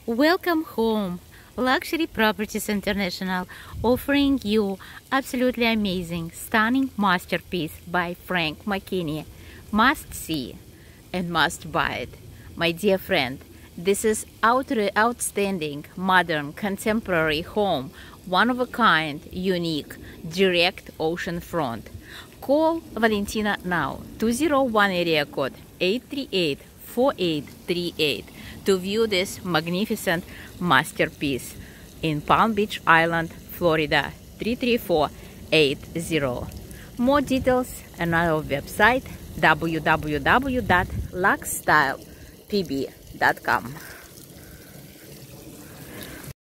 Welcome home, Luxury Properties International, offering you absolutely amazing, stunning masterpiece by Frank McKinney. Must see and must buy it. My dear friend, this is outstanding, modern, contemporary home, one of a kind, unique, direct ocean front. Call Valentina now, 201 area code 838-4838 to view this magnificent masterpiece in Palm Beach Island, Florida 33480. More details on our website www.luxstylepb.com.